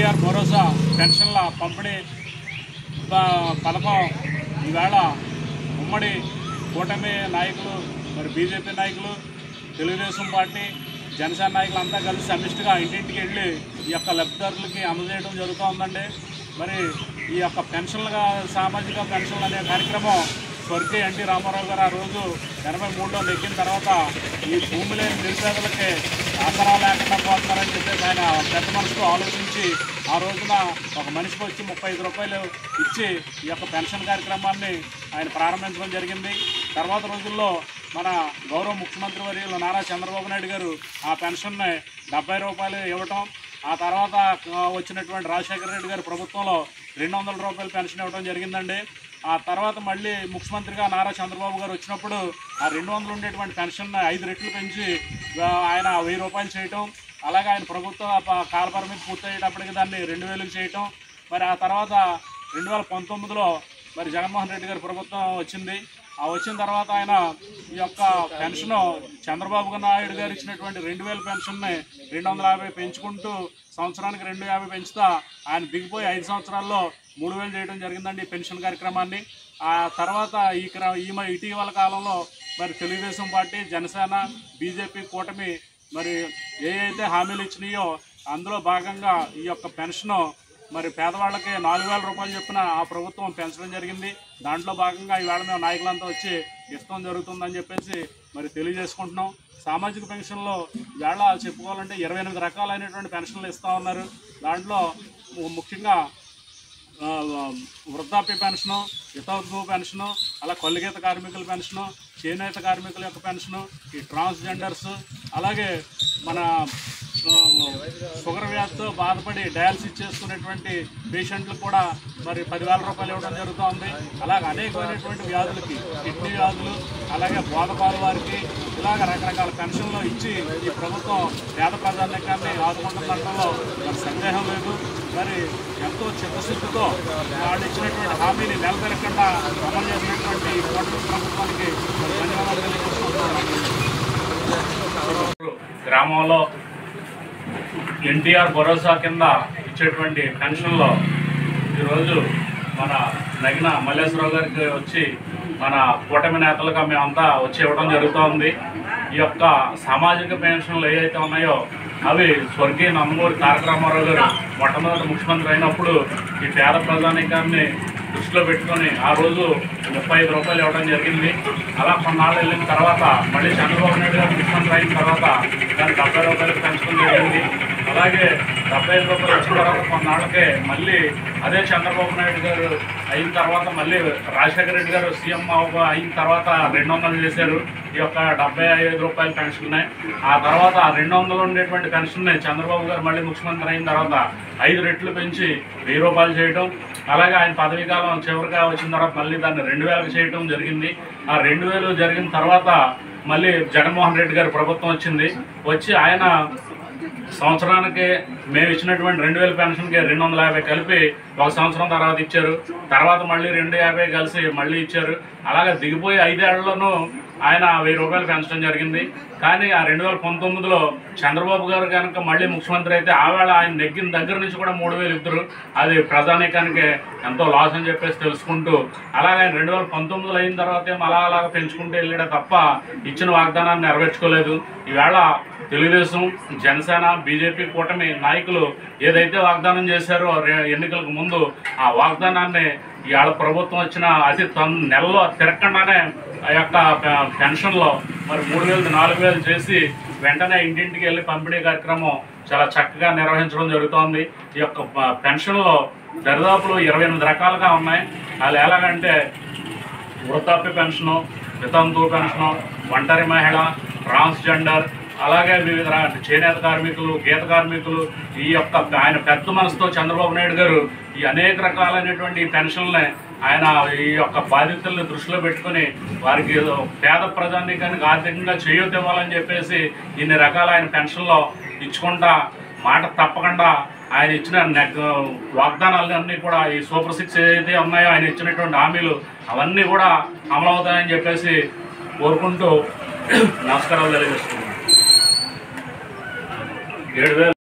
ఎన్టీఆర్ భరోసా పెన్షన్ల పంపిణీ పథకం ఈవేళ ఉమ్మడి కూటమి నాయకులు, మరి బీజేపీ నాయకులు, తెలుగుదేశం పార్టీ, జనసేన నాయకులు అంతా కలిసి సమిష్టిగా ఇంటింటికి వెళ్ళి ఈ యొక్క లబ్ధిదారులకి అందజేయడం జరుగుతూ ఉందండి. మరి ఈ యొక్క పెన్షన్లుగా సామాజిక పెన్షన్లు అనే కార్యక్రమం స్వర్గీయ ఎన్టీ రామారావు గారు ఆ రోజు 83లో నెగ్గిన తర్వాత ఈ భూమి లేని నిరుపేదలకి ఆసరా లేకుండా పోతున్నారని చెప్పేసి ఆయన పెద్ద మనసుతో ఆలోచించి ఆ రోజున ఒక మనిషికి వచ్చి 35 రూపాయలు ఇచ్చి ఈ యొక్క పెన్షన్ కార్యక్రమాన్ని ఆయన ప్రారంభించడం జరిగింది. తర్వాత రోజుల్లో మన గౌరవ ముఖ్యమంత్రి వర్యులు నారా చంద్రబాబు నాయుడు గారు ఆ పెన్షన్ని 70 రూపాయలు ఇవ్వటం, ఆ తర్వాత వచ్చినటువంటి రాజశేఖర రెడ్డి గారి ప్రభుత్వంలో 200 రూపాయలు పెన్షన్ ఇవ్వడం జరిగిందండి. ఆ తర్వాత మళ్ళీ ముఖ్యమంత్రిగా నారా చంద్రబాబు గారు వచ్చినప్పుడు ఆ 200 ఉండేటువంటి పెన్షన్ 5 రెట్లు పెంచి ఆయన 1000 రూపాయలు చేయటం, అలాగే ఆయన ప్రభుత్వ కాలపరిమితి పూర్తయ్యేటప్పటికి దాన్ని 2000కి చేయటం. మరి ఆ తర్వాత 2019లో మరి జగన్మోహన్ రెడ్డి గారి ప్రభుత్వం వచ్చింది. ఆ వచ్చిన తర్వాత ఆయన ఈ యొక్క పెన్షన్ చంద్రబాబు నాయుడు గారు ఇచ్చినటువంటి 2000 పెన్షన్ని 250 పెంచుకుంటూ సంవత్సరానికి 250 పెంచుతా ఆయన దిగిపోయి 5 సంవత్సరాల్లో 3000 చేయడం జరిగిందండి ఈ పెన్షన్ కార్యక్రమాన్ని. ఆ తర్వాత ఇటీవల కాలంలో మరి తెలుగుదేశం పార్టీ, జనసేన, బీజేపీ కూటమి మరి ఏవైతే హామీలు ఇచ్చినాయో అందులో భాగంగా ఈ యొక్క పెన్షన్ మరి పేదవాళ్ళకి 4000 రూపాయలు చొప్పున ఆ ప్రభుత్వం పెంచడం జరిగింది. దాంట్లో భాగంగా ఈవేళ మేము నాయకులంతా వచ్చి ఇష్టం జరుగుతుందని చెప్పేసి మరి తెలియజేసుకుంటున్నాం. సామాజిక పెన్షన్లో ఈవేళ చెప్పుకోవాలంటే 28 రకాలైనటువంటి పెన్షన్లు ఇస్తూ ఉన్నారు. దాంట్లో ముఖ్యంగా వృద్ధాప్య పెన్షను, వితంతు పెన్షను, అలా కొల్లిగీత కార్మికుల పెన్షను, చేనేత కార్మికుల యొక్క పెన్షను, ఈ ట్రాన్స్జెండర్స్, అలాగే మన షుగర్ వ్యాధితో బాధపడి డయాలసిస్ చేసుకునేటువంటి పేషెంట్లకు కూడా మరి 10,000 రూపాయలు ఇవ్వడం జరుగుతూ ఉంది. అలాగే అనేకమైనటువంటి వ్యాధులకి, కిడ్నీ వ్యాధులు, అలాగే బోధపాలు వారికి ఇలాగ రకరకాల పెన్షన్లు ఇచ్చి ఈ ప్రభుత్వం పేద ప్రజానికాన్ని ఆదుకుంటుండటంలో మరి సందేహం లేదు. మరి ఎంతో చిత్తశుద్ధితో వాళ్ళు ఇచ్చినటువంటి హామీని నెలకొనకుండా అమలు చేసినటువంటి కూటమి ప్రభుత్వానికి ధన్యవాదాలు తెలియజేస్తున్నాను. గ్రామంలో ఎన్టీఆర్ భరోసా కింద ఇచ్చేటువంటి పెన్షన్లో ఈరోజు మన నగిన మల్లేశ్వరరావు గారికి వచ్చి మన కూటమి నేతలుగా మేమంతా వచ్చి ఇవ్వడం జరుగుతూ ఉంది. ఈ యొక్క సామాజిక పెన్షన్లు ఏవైతే ఉన్నాయో అవి స్వర్గీయ నందమూరి తారక రామారావు గారు మొట్టమొదటి ముఖ్యమంత్రి అయినప్పుడు ఈ పేద ప్రజానీకాన్ని దృష్టిలో పెట్టుకొని ఆ రోజు 35 రూపాయలు ఇవ్వడం జరిగింది. అలా కొన్నాళ్ళు వెళ్ళిన తర్వాత మళ్ళీ చంద్రబాబు నాయుడు గారు ముఖ్యమంత్రి అయిన తర్వాత దాన్ని 70 రూపాయలకు పెంచడం జరిగింది. అలాగే 75 రూపాయలు వచ్చిన తర్వాత కొన్నాళ్ళకే మళ్ళీ అదే చంద్రబాబు నాయుడు గారు అయిన తర్వాత మళ్ళీ రాజశేఖర రెడ్డి గారు సీఎం అయిన తర్వాత 200 చేశారు. ఈ యొక్క 75 రూపాయల పెన్షన్నే ఆ తర్వాత 200 ఉండేటువంటి పెన్షన్ని చంద్రబాబు గారు మళ్ళీ ముఖ్యమంత్రి అయిన తర్వాత 5 రెట్లు పెంచి 1000 రూపాయలు చేయడం, అలాగే ఆయన పదవీ కాలం చివరిగా వచ్చిన తర్వాత మళ్ళీ దాన్ని 2000 చేయడం జరిగింది. ఆ 2000 జరిగిన తర్వాత మళ్ళీ జగన్మోహన్ రెడ్డి గారి ప్రభుత్వం వచ్చింది. వచ్చి ఆయన సంవత్సరానికి మేము ఇచ్చినటువంటి 2000 పెన్షన్కి 250 కలిపి ఒక సంవత్సరం తర్వాత ఇచ్చారు. తర్వాత మళ్ళీ 250 కలిసి మళ్ళీ ఇచ్చారు. అలాగే దిగిపోయి 5 ఏళ్లలోనూ ఆయన 1000 రూపాయలు పెంచడం జరిగింది. కానీ ఆ 2019లో చంద్రబాబు గారు కనుక మళ్ళీ ముఖ్యమంత్రి అయితే ఆవేళ ఆయన నెగ్గిన దగ్గర నుంచి కూడా 3000 ఇద్దరు. అది ప్రజానీకానికి ఎంతో లాస్ అని చెప్పేసి తెలుసుకుంటూ అలాగే ఆయన 2019లో అయిన తర్వాత ఏమో అలాగ పెంచుకుంటూ వెళ్ళాడే తప్ప ఇచ్చిన వాగ్దానాన్ని నెరవేర్చుకోలేదు. ఈవేళ తెలుగుదేశం, జనసేన, బీజేపీ కూటమి నాయకులు ఏదైతే వాగ్దానం చేశారో ఎన్నికలకు ముందు ఆ వాగ్దానాన్ని ఇవాళ ప్రభుత్వం వచ్చిన అతి నెలలో తిరగకుండానే ఆ యొక్క పెన్షన్లో మరి 3000 4000 చేసి వెంటనే ఇంటింటికి వెళ్ళి పంపిణీ కార్యక్రమం చాలా చక్కగా నిర్వహించడం జరుగుతోంది. ఈ యొక్క పెన్షన్లో దరిదాపులు 28 రకాలుగా ఉన్నాయి. అది ఎలాగంటే వృద్ధాప్య పెన్షను, వితంతు పెన్షను, ఒంటరి మహిళ, ట్రాన్స్జెండర్, అలాగే వివిధ చేనేత కార్మికులు, గీత కార్మికులు, ఈ యొక్క ఆయన పెద్ద మనసుతో చంద్రబాబు నాయుడు గారు ఈ అనేక రకాలైనటువంటి పెన్షన్లని ఆయన ఈ యొక్క బాధితులను దృష్టిలో పెట్టుకుని వారికి పేద ప్రజానీకానికి ఆర్థికంగా చేయూత ఇవ్వాలని చెప్పేసి ఇన్ని రకాల ఆయన పెన్షన్లో ఇచ్చుకుంటా మాట తప్పకుండా ఆయన ఇచ్చిన వాగ్దానాలన్నీ కూడా ఈ సూపర్ 6 ఏదైతే ఉన్నాయో ఆయన ఇచ్చినటువంటి హామీలు అవన్నీ కూడా అమలవుతాయని చెప్పేసి కోరుకుంటూ నమస్కారాలు తెలియజేస్తున్నాను. 7000